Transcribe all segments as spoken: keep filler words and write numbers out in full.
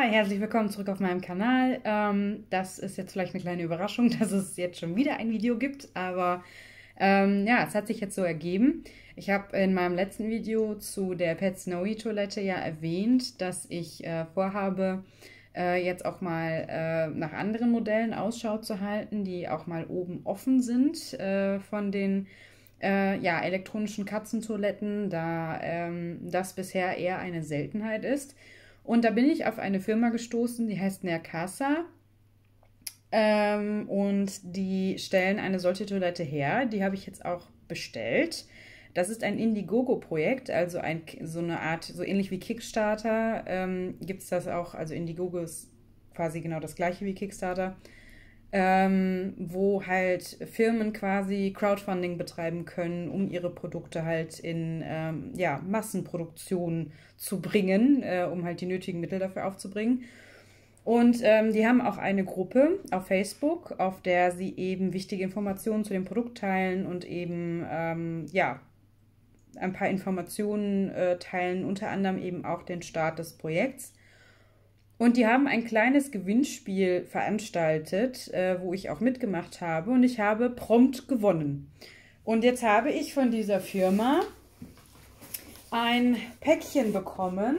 herzlich willkommen zurück auf meinem Kanal. Ähm, das ist jetzt vielleicht eine kleine Überraschung, dass es jetzt schon wieder ein Video gibt, aber ähm, ja, es hat sich jetzt so ergeben. Ich habe in meinem letzten Video zu der Pet Snowy Toilette ja erwähnt, dass ich äh, vorhabe, äh, jetzt auch mal äh, nach anderen Modellen Ausschau zu halten, die auch mal oben offen sind äh, von den äh, ja, elektronischen Katzentoiletten, da ähm, das bisher eher eine Seltenheit ist. Und da bin ich auf eine Firma gestoßen, die heißt Nercasa. Ähm, und die stellen eine solche Toilette her. Die habe ich jetzt auch bestellt. Das ist ein Indiegogo-Projekt, also ein, so eine Art, so ähnlich wie Kickstarter ähm, gibt es das auch. Also Indiegogo ist quasi genau das gleiche wie Kickstarter, ähm, wo halt Firmen quasi Crowdfunding betreiben können, um ihre Produkte halt in ähm, ja, Massenproduktion zu bringen, äh, um halt die nötigen Mittel dafür aufzubringen. Und ähm, die haben auch eine Gruppe auf Facebook, auf der sie eben wichtige Informationen zu dem Produkt teilen und eben, ähm, ja, ein paar Informationen äh, teilen, unter anderem eben auch den Start des Projekts. Und die haben ein kleines Gewinnspiel veranstaltet, äh, wo ich auch mitgemacht habe, und ich habe prompt gewonnen. Und jetzt habe ich von dieser Firma ein Päckchen bekommen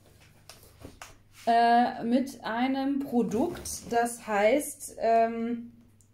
äh, mit einem Produkt, das heißt ähm,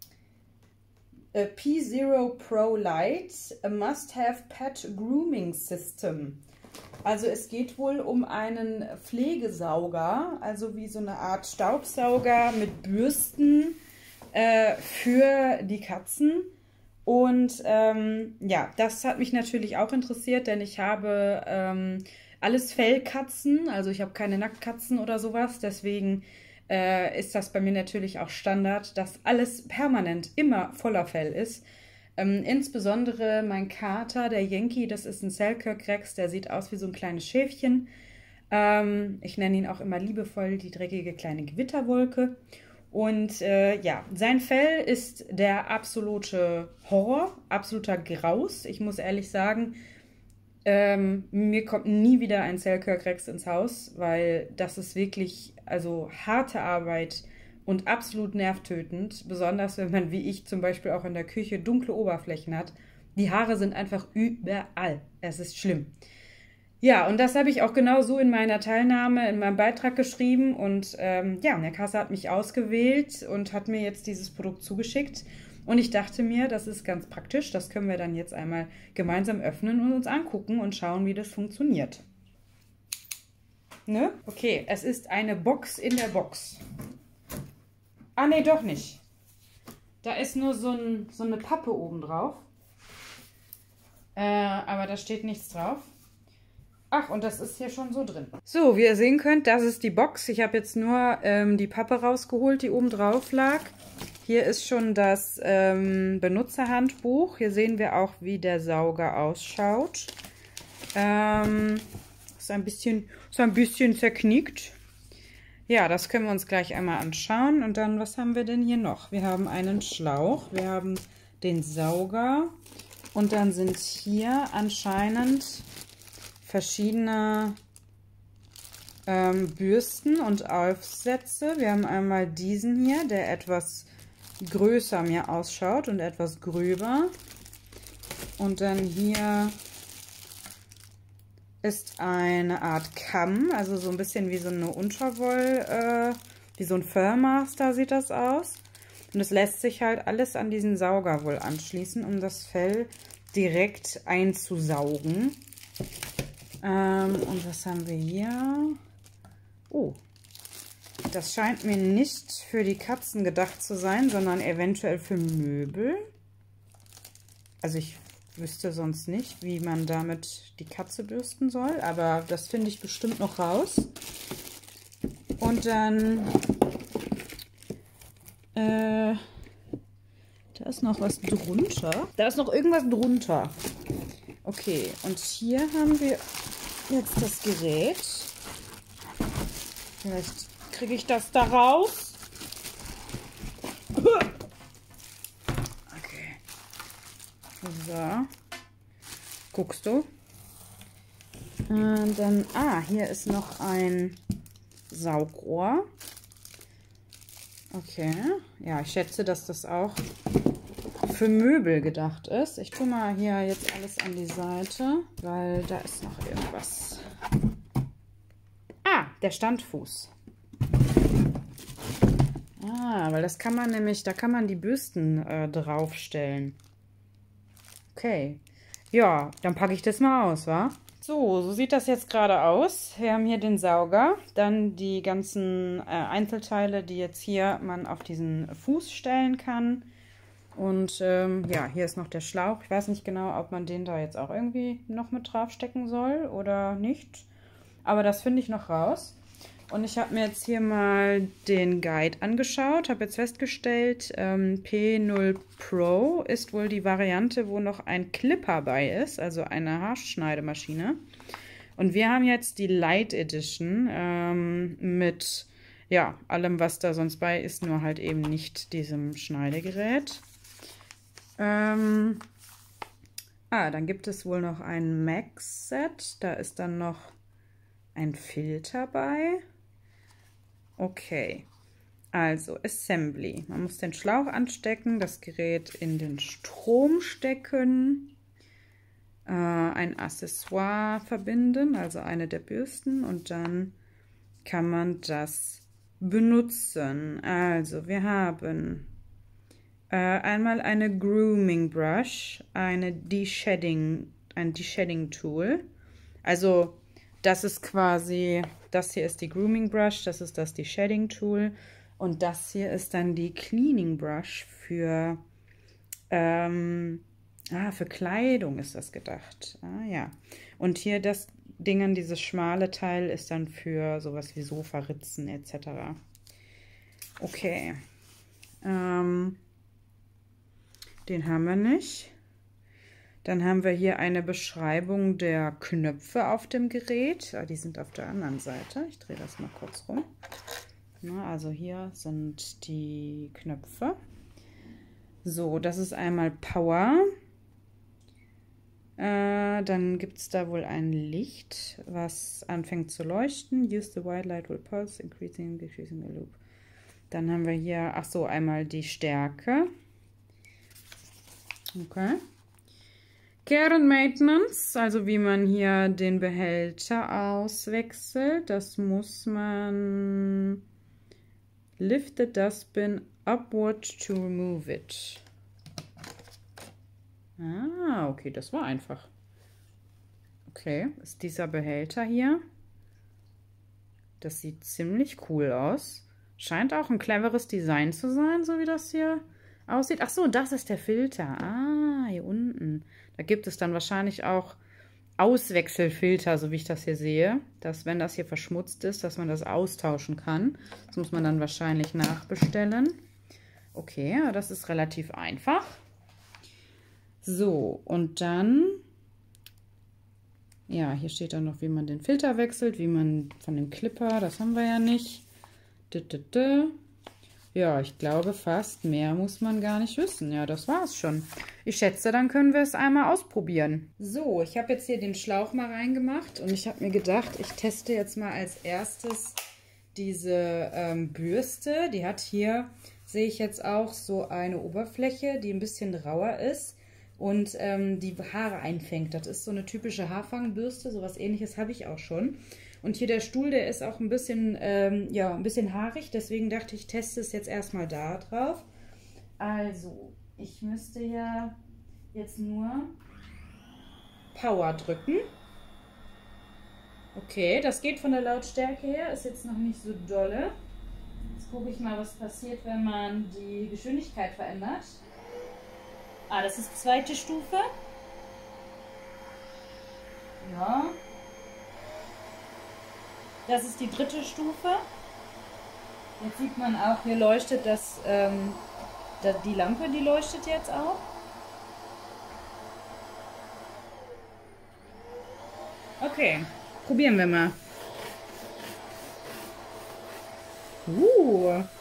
P Zero Pro Lite, a Must-Have Pet Grooming System. Also es geht wohl um einen Pflegesauger, also wie so eine Art Staubsauger mit Bürsten äh, für die Katzen. Und ähm, ja, das hat mich natürlich auch interessiert, denn ich habe ähm, alles Fellkatzen, also ich habe keine Nacktkatzen oder sowas, deswegen äh, ist das bei mir natürlich auch Standard, dass alles permanent immer voller Fell ist. Ähm, insbesondere mein Kater, der Yankee, das ist ein Selkirk Rex, der sieht aus wie so ein kleines Schäfchen. Ähm, ich nenne ihn auch immer liebevoll die dreckige kleine Gewitterwolke. Und äh, ja, sein Fell ist der absolute Horror, absoluter Graus. Ich muss ehrlich sagen, ähm, mir kommt nie wieder ein Selkirk Rex ins Haus, weil das ist wirklich, also harte Arbeit und absolut nervtötend, besonders wenn man, wie ich zum Beispiel auch in der Küche, dunkle Oberflächen hat. Die Haare sind einfach überall. Es ist schlimm. Ja, und das habe ich auch genau so in meiner Teilnahme, in meinem Beitrag geschrieben. Und ähm, ja, Nercasa hat mich ausgewählt und hat mir jetzt dieses Produkt zugeschickt. Und ich dachte mir, das ist ganz praktisch. Das können wir dann jetzt einmal gemeinsam öffnen und uns angucken und schauen, wie das funktioniert. Ne? Okay, es ist eine Box in der Box. Ah, nee, doch nicht. Da ist nur so, ein, so eine Pappe oben drauf. Äh, aber da steht nichts drauf. Ach, und das ist hier schon so drin. So, wie ihr sehen könnt, das ist die Box. Ich habe jetzt nur ähm, die Pappe rausgeholt, die oben drauf lag. Hier ist schon das ähm, Benutzerhandbuch. Hier sehen wir auch, wie der Sauger ausschaut. Ähm, ist ein bisschen, ist ein bisschen zerknickt. Ja, das können wir uns gleich einmal anschauen. Und dann, was haben wir denn hier noch? Wir haben einen Schlauch, wir haben den Sauger und dann sind hier anscheinend verschiedene ähm, Bürsten und Aufsätze. Wir haben einmal diesen hier, der etwas größer mir ausschaut und etwas gröber. Und dann hier ist eine Art Kamm, also so ein bisschen wie so eine Unterwoll, äh, wie so ein Furmaster sieht das aus. Und es lässt sich halt alles an diesen Sauger wohl anschließen, um das Fell direkt einzusaugen. Ähm, und was haben wir hier? Oh, das scheint mir nicht für die Katzen gedacht zu sein, sondern eventuell für Möbel. Also ich wüsste sonst nicht, wie man damit die Katze bürsten soll, aber das finde ich bestimmt noch raus. Und dann, äh, da ist noch was drunter. Da ist noch irgendwas drunter. Okay, und hier haben wir jetzt das Gerät. Vielleicht kriege ich das da raus. So, guckst du? Und dann, ah, hier ist noch ein Saugrohr. Okay, ja, ich schätze, dass das auch für Möbel gedacht ist. Ich tue mal hier jetzt alles an die Seite, weil da ist noch irgendwas. Ah, der Standfuß. Ah, weil das kann man nämlich, da kann man die Bürsten äh, draufstellen. Okay. Ja, dann packe ich das mal aus, wa? So, so sieht das jetzt gerade aus. Wir haben hier den Sauger, dann die ganzen äh, Einzelteile, die jetzt hier man auf diesen Fuß stellen kann. Und ähm, ja, hier ist noch der Schlauch. Ich weiß nicht genau, ob man den da jetzt auch irgendwie noch mit draufstecken soll oder nicht. Aber das finde ich noch raus. Und ich habe mir jetzt hier mal den Guide angeschaut, habe jetzt festgestellt, ähm, P null Pro ist wohl die Variante, wo noch ein Clipper bei ist, also eine Haarschneidemaschine. Und wir haben jetzt die Light Edition ähm, mit ja, allem, was da sonst bei ist, nur halt eben nicht diesem Schneidegerät. Ähm, ah, dann gibt es wohl noch ein Max-Set, da ist dann noch ein Filter bei. Okay, also Assembly. Man muss den Schlauch anstecken, das Gerät in den Strom stecken, äh, ein Accessoire verbinden, also eine der Bürsten, und dann kann man das benutzen. Also wir haben äh, einmal eine Grooming Brush, eine De-Shedding, ein De-Shedding Tool. Also das ist quasi, das hier ist die Grooming Brush, das ist das De-Shedding Tool und das hier ist dann die Cleaning Brush für, ähm, ah, für Kleidung ist das gedacht. Ah ja. Und hier das Ding, dieses schmale Teil ist dann für sowas wie Sofaritzen et cetera. Okay. Ähm, den haben wir nicht. Dann haben wir hier eine Beschreibung der Knöpfe auf dem Gerät. Die sind auf der anderen Seite. Ich drehe das mal kurz rum. Na, also hier sind die Knöpfe. So, das ist einmal Power. Äh, dann gibt es da wohl ein Licht, was anfängt zu leuchten. Use the white light will pulse, increasing, decreasing the loop. Dann haben wir hier, ach so, einmal die Stärke. Okay. Care and Maintenance, also wie man hier den Behälter auswechselt, das muss man lift the dustbin upward to remove it. Ah, okay, das war einfach. Okay, ist dieser Behälter hier. Das sieht ziemlich cool aus. Scheint auch ein cleveres Design zu sein, so wie das hier aussieht. Ach so, das ist der Filter. Ah, hier unten. Da gibt es dann wahrscheinlich auch Auswechselfilter, so wie ich das hier sehe. Dass, wenn das hier verschmutzt ist, dass man das austauschen kann. Das muss man dann wahrscheinlich nachbestellen. Okay, das ist relativ einfach. So, und dann, ja, hier steht dann noch, wie man den Filter wechselt, wie man von dem Clipper, das haben wir ja nicht. Ja, ich glaube fast mehr muss man gar nicht wissen. Ja, das war's schon. Ich schätze, dann können wir es einmal ausprobieren. So, ich habe jetzt hier den Schlauch mal reingemacht und ich habe mir gedacht, ich teste jetzt mal als erstes diese ähm, Bürste. Die hat hier, sehe ich jetzt auch, so eine Oberfläche, die ein bisschen rauer ist und ähm, die Haare einfängt. Das ist so eine typische Haarfangbürste, sowas Ähnliches habe ich auch schon. Und hier der Stuhl, der ist auch ein bisschen, ähm, ja, ein bisschen haarig, deswegen dachte ich, teste es jetzt erstmal da drauf. Also, ich müsste ja jetzt nur Power drücken. Okay, das geht von der Lautstärke her, ist jetzt noch nicht so dolle. Jetzt gucke ich mal, was passiert, wenn man die Geschwindigkeit verändert. Ah, das ist zweite Stufe. Ja. Das ist die dritte Stufe. Jetzt sieht man auch, hier leuchtet das, ähm, die Lampe, die leuchtet jetzt auch. Okay, probieren wir mal. Uh.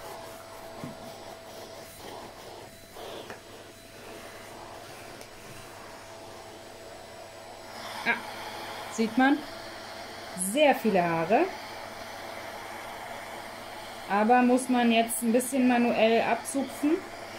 Ah, sieht man? Sehr viele Haare. Aber muss man jetzt ein bisschen manuell abzupfen.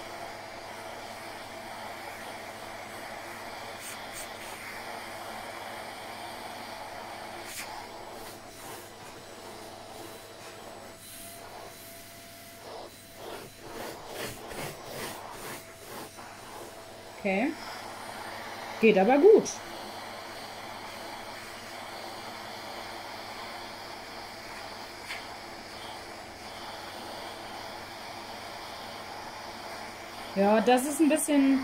Okay. Geht aber gut. Ja, das ist ein bisschen...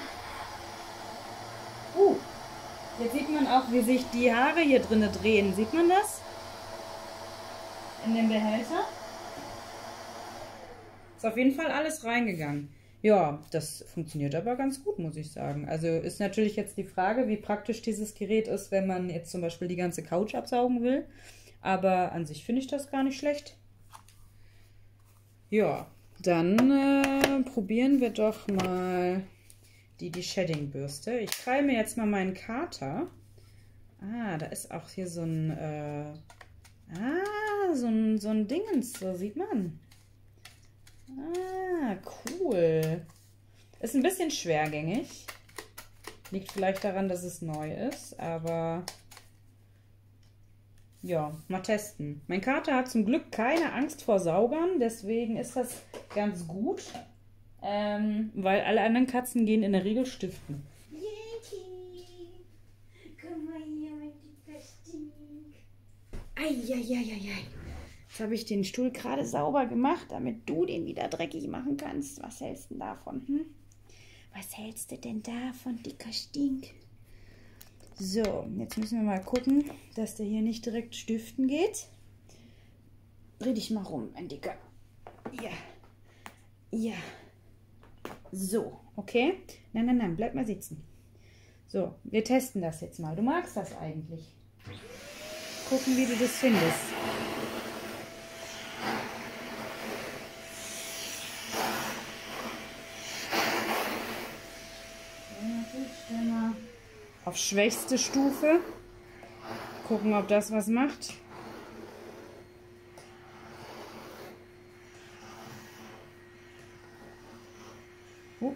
Uh, jetzt sieht man auch, wie sich die Haare hier drinnen drehen. Sieht man das? In den Behälter? Ist auf jeden Fall alles reingegangen. Ja, das funktioniert aber ganz gut, muss ich sagen. Also ist natürlich jetzt die Frage, wie praktisch dieses Gerät ist, wenn man jetzt zum Beispiel die ganze Couch absaugen will. Aber an sich finde ich das gar nicht schlecht. Ja, dann äh, probieren wir doch mal die, die Shedding-Bürste. Ich krall mir jetzt mal meinen Kater. Ah, da ist auch hier so ein, äh, ah, so ein, so ein Dingens, so sieht man. Ah, cool. Ist ein bisschen schwergängig. Liegt vielleicht daran, dass es neu ist, aber ja, mal testen. Mein Kater hat zum Glück keine Angst vor Saugern, deswegen ist das ganz gut, ähm, weil alle anderen Katzen gehen in der Regel stiften. Yeti, komm mal hier mit dem Stink. Eieieiei. Jetzt habe ich den Stuhl gerade sauber gemacht, damit du den wieder dreckig machen kannst. Was hältst du denn davon? Hm? Was hältst du denn davon, dicker Stink? So, jetzt müssen wir mal gucken, dass der hier nicht direkt stiften geht. Dreh dich mal rum, mein Dicker. Ja. Ja. So, okay. Nein, nein, nein, bleib mal sitzen. So, wir testen das jetzt mal. Du magst das eigentlich. Gucken, wie du das findest. Auf schwächste Stufe. Gucken, ob das was macht. Oh.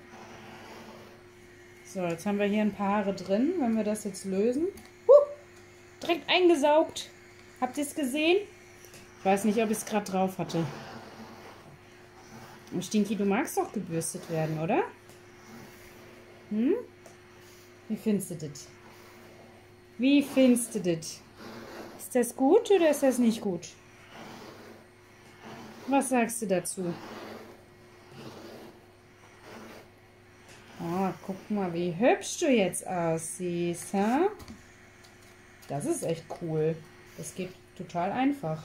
So, jetzt haben wir hier ein paar Haare drin. Wenn wir das jetzt lösen. Uh, direkt eingesaugt. Habt ihr es gesehen? Ich weiß nicht, ob ich es gerade drauf hatte. Und Stinky, du magst doch gebürstet werden, oder? Hm? Wie findest du das? Wie findest du das? Ist das gut oder ist das nicht gut? Was sagst du dazu? Oh, guck mal, wie hübsch du jetzt aussiehst, ha? Das ist echt cool. Das geht total einfach.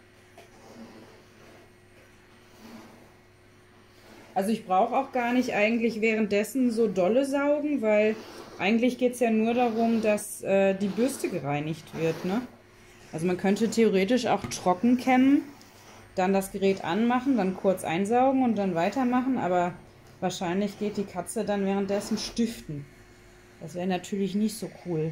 Also ich brauche auch gar nicht eigentlich währenddessen so dolle saugen, weil eigentlich geht es ja nur darum, dass äh, die Bürste gereinigt wird, ne? Also man könnte theoretisch auch trocken kämmen, dann das Gerät anmachen, dann kurz einsaugen und dann weitermachen, aber wahrscheinlich geht die Katze dann währenddessen stiften. Das wäre natürlich nicht so cool.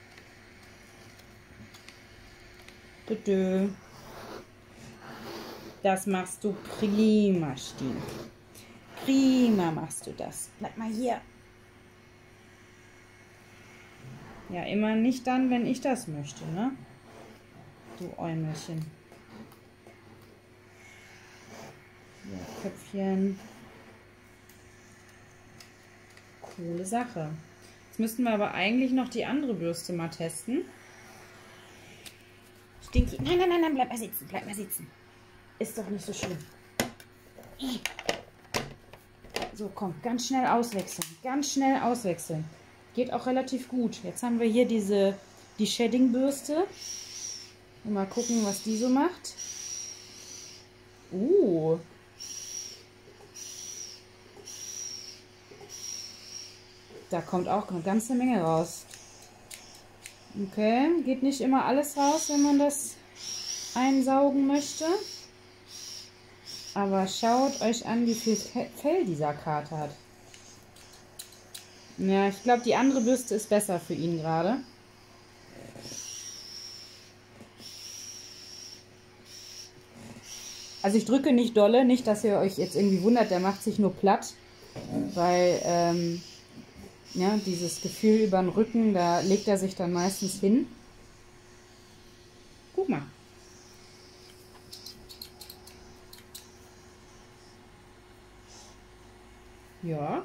Das machst du prima, Stink. Prima machst du das. Bleib mal hier. Ja, immer nicht dann, wenn ich das möchte, ne? Du Äumelchen. Ja, Köpfchen. Coole Sache. Jetzt müssten wir aber eigentlich noch die andere Bürste mal testen. Stinky. Nein, nein, nein, nein, bleib mal sitzen, bleib mal sitzen. Ist doch nicht so schlimm. So, komm, ganz schnell auswechseln. Ganz schnell auswechseln. Geht auch relativ gut. Jetzt haben wir hier diese, die Shedding-Bürste. Mal gucken, was die so macht. Uh. Da kommt auch eine ganze Menge raus. Okay, geht nicht immer alles raus, wenn man das einsaugen möchte. Aber schaut euch an, wie viel Fell dieser Kater hat. Ja, ich glaube, die andere Bürste ist besser für ihn gerade. Also ich drücke nicht dolle, nicht, dass ihr euch jetzt irgendwie wundert, der macht sich nur platt, weil ähm, ja, dieses Gefühl über den Rücken, da legt er sich dann meistens hin. Guck mal. Ja.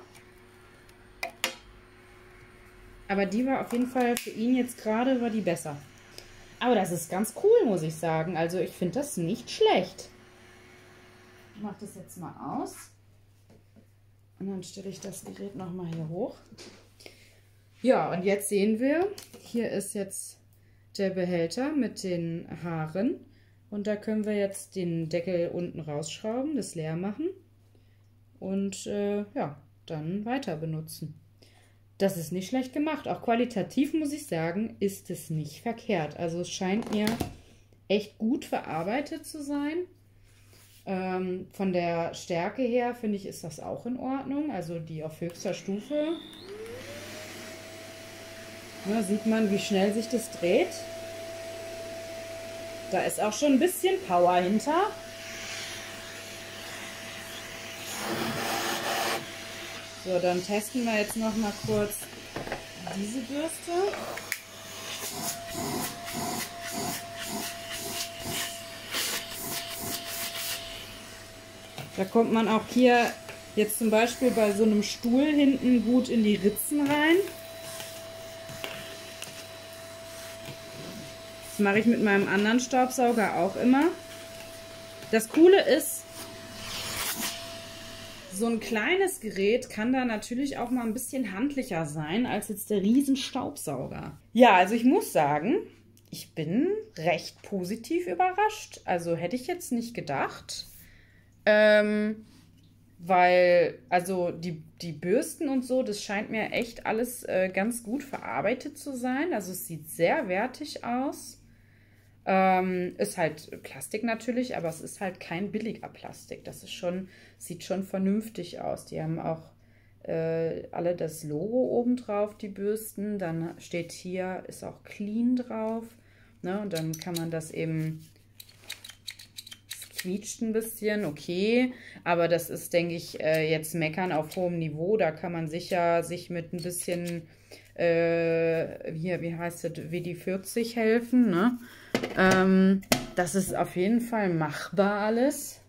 Aber die war auf jeden Fall für ihn jetzt gerade, war die besser. Aber das ist ganz cool, muss ich sagen. Also ich finde das nicht schlecht. Ich mache das jetzt mal aus. Und dann stelle ich das Gerät nochmal hier hoch. Ja, und jetzt sehen wir, hier ist jetzt der Behälter mit den Haaren. Und da können wir jetzt den Deckel unten rausschrauben, das leer machen. Und äh, ja, dann weiter benutzen. Das ist nicht schlecht gemacht. Auch qualitativ, muss ich sagen, ist es nicht verkehrt. Also es scheint mir echt gut verarbeitet zu sein. Ähm, von der Stärke her, finde ich, ist das auch in Ordnung. Also die auf höchster Stufe. Ja, sieht man, wie schnell sich das dreht. Da ist auch schon ein bisschen Power hinter. So, dann testen wir jetzt noch mal kurz diese Bürste. Da kommt man auch hier jetzt zum Beispiel bei so einem Stuhl hinten gut in die Ritzen rein. Das mache ich mit meinem anderen Staubsauger auch immer. Das Coole ist, so ein kleines Gerät kann da natürlich auch mal ein bisschen handlicher sein als jetzt der riesen Staubsauger. Ja, also ich muss sagen, ich bin recht positiv überrascht. Also hätte ich jetzt nicht gedacht. Ähm, weil, also die, die Bürsten und so, das scheint mir echt alles äh, ganz gut verarbeitet zu sein. Also es sieht sehr wertig aus. Ähm, ist halt Plastik natürlich, aber es ist halt kein billiger Plastik. Das ist schon, sieht schon vernünftig aus. Die haben auch äh, alle das Logo oben drauf, die Bürsten. Dann steht hier, ist auch clean drauf. Ne? Und dann kann man das eben, es quietscht ein bisschen, okay. Aber das ist, denke ich, äh, jetzt meckern auf hohem Niveau. Da kann man sicher sich mit ein bisschen, äh, hier, wie heißt das, W D vierzig helfen, ne? Ähm, das ist auf jeden Fall machbar alles.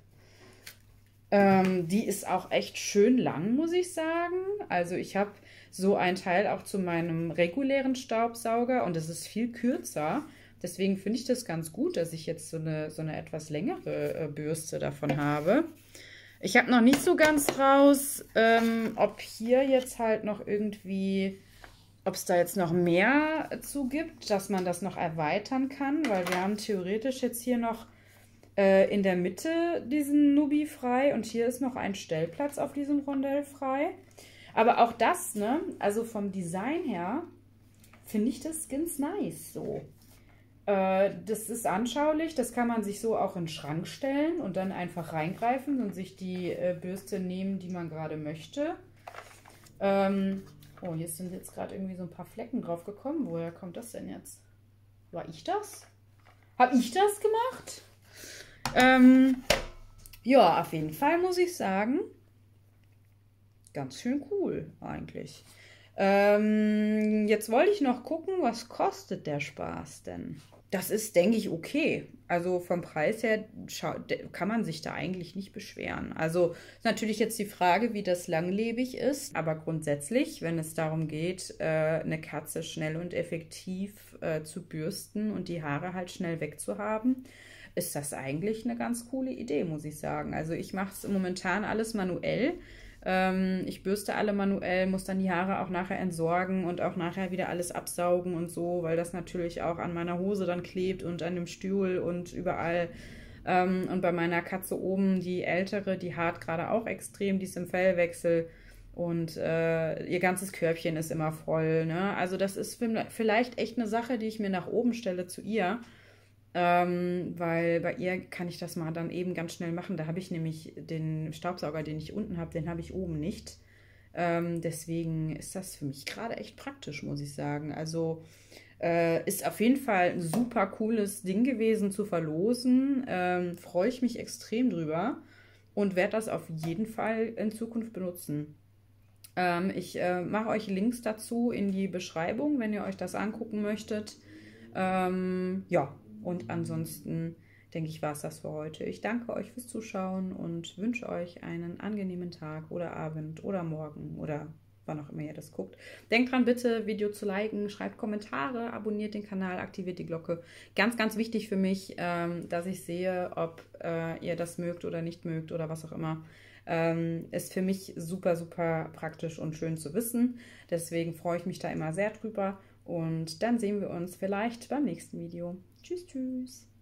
Ähm, die ist auch echt schön lang, muss ich sagen. Also ich habe so ein Teil auch zu meinem regulären Staubsauger und es ist viel kürzer. Deswegen finde ich das ganz gut, dass ich jetzt so eine, so eine etwas längere äh, Bürste davon habe. Ich habe noch nicht so ganz raus, ähm, ob hier jetzt halt noch irgendwie... ob es da jetzt noch mehr zu gibt, dass man das noch erweitern kann, weil wir haben theoretisch jetzt hier noch äh, in der Mitte diesen Nubi frei und hier ist noch ein Stellplatz auf diesem Rondell frei. Aber auch das, ne, also vom Design her, finde ich das ganz nice so. Äh, das ist anschaulich, das kann man sich so auch in den Schrank stellen und dann einfach reingreifen und sich die äh, Bürste nehmen, die man gerade möchte. Ähm... Oh, hier sind jetzt gerade irgendwie so ein paar Flecken drauf gekommen. Woher kommt das denn jetzt? War ich das? Habe ich das gemacht? Ähm, ja, auf jeden Fall muss ich sagen, ganz schön cool eigentlich. Ähm, jetzt wollte ich noch gucken, was kostet der Spaß denn? Das ist, denke ich, okay. Also vom Preis her kann man sich da eigentlich nicht beschweren. Also ist natürlich jetzt die Frage, wie das langlebig ist. Aber grundsätzlich, wenn es darum geht, eine Katze schnell und effektiv zu bürsten und die Haare halt schnell wegzuhaben, ist das eigentlich eine ganz coole Idee, muss ich sagen. Also ich mache es momentan alles manuell. Ich bürste alle manuell, muss dann die Haare auch nachher entsorgen und auch nachher wieder alles absaugen und so, weil das natürlich auch an meiner Hose dann klebt und an dem Stuhl und überall. Und bei meiner Katze oben, die ältere, die haart gerade auch extrem, die ist im Fellwechsel und äh, ihr ganzes Körbchen ist immer voll, ne? Also das ist vielleicht echt eine Sache, die ich mir nach oben stelle zu ihr. Ähm, weil bei ihr kann ich das mal dann eben ganz schnell machen. Da habe ich nämlich den Staubsauger, den ich unten habe, den habe ich oben nicht. Ähm, deswegen ist das für mich gerade echt praktisch, muss ich sagen. Also äh, ist auf jeden Fall ein super cooles Ding gewesen zu verlosen. Ähm, freue ich mich extrem drüber und werde das auf jeden Fall in Zukunft benutzen. Ähm, ich äh, mache euch Links dazu in die Beschreibung, wenn ihr euch das angucken möchtet. Ähm, ja, und ansonsten denke ich, war es das für heute. Ich danke euch fürs Zuschauen und wünsche euch einen angenehmen Tag oder Abend oder Morgen oder wann auch immer ihr das guckt. Denkt dran, bitte Video zu liken, schreibt Kommentare, abonniert den Kanal, aktiviert die Glocke. Ganz, ganz wichtig für mich, ähm, dass ich sehe, ob äh, ihr das mögt oder nicht mögt oder was auch immer. Ähm, ist für mich super, super praktisch und schön zu wissen. Deswegen freue ich mich da immer sehr drüber. Und dann sehen wir uns vielleicht beim nächsten Video. Tschüss, tschüss.